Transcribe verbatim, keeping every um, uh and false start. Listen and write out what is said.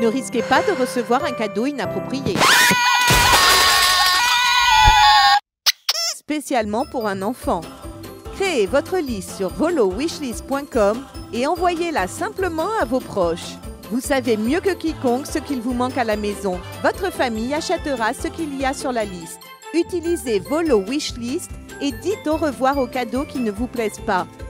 Ne risquez pas de recevoir un cadeau inapproprié. Spécialement pour un enfant. Créez votre liste sur volo wishlist point com et envoyez-la simplement à vos proches. Vous savez mieux que quiconque ce qu'il vous manque à la maison. Votre famille achètera ce qu'il y a sur la liste. Utilisez Volo Wishlist et dites au revoir aux cadeaux qui ne vous plaisent pas.